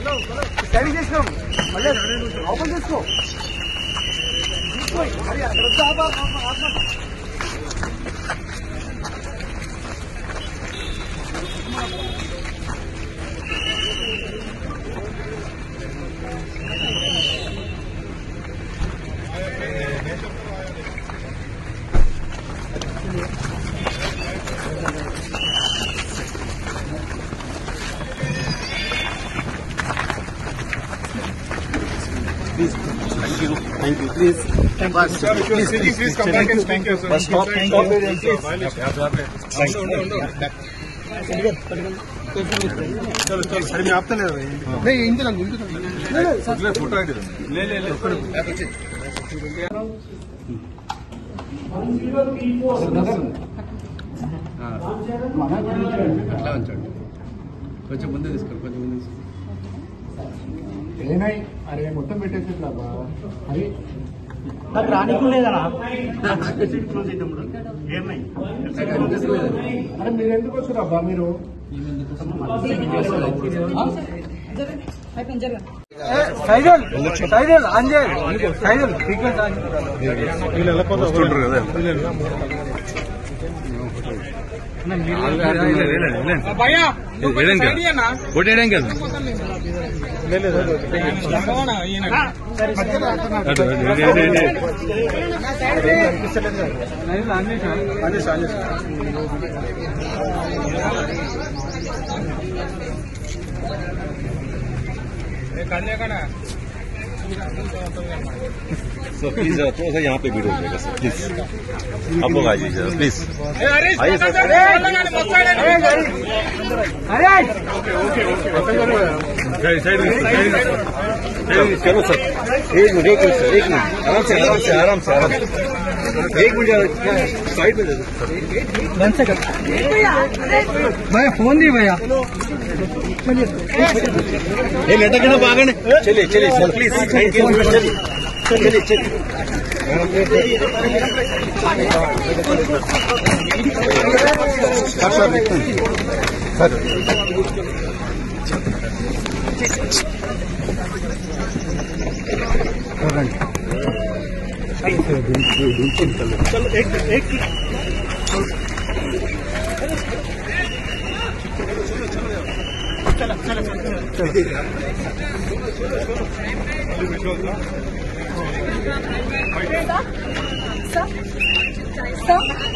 Study చేసినాం మళ్ళీ open చేసుకో Please. Thank you. Thank you. Please. Please come back and thank you, sir. Stop. Thank you. चलो sir मैं आपता ले नहीं इंदे लग ले फोटो आईडी ले ले ले అట్లా ఉంచండి కొంచెం ముందే తీసుకోండి కొంచెం ముందే ఏనాయి అరే మొత్తం పెట్టేసి అరే నాకు రానికుండేదనా క్లోజ్ అయినప్పుడు ఏమై అరే మీరు ఎందుకు వచ్చారు అబ్బా మీరు సైజల్ అంజయ్ సైజల్ ఫ్రీక్వెంట్ వీళ్ళు వెళ్ళిపోతుంటారు కదా ఓటు వేయడం కదా सर प्लीज थोड़ा सा यहाँ पे भीड़ हो जाएगा सर प्लीज आप लोग आइए सर प्लीज आइए सर चलो सर एक मिनट आराम से एक मिनट साइड में भैया फोन दी भैया लटक ना बागने चलिए सर प्लीज थैंक यू चलिए चलो एक Sir?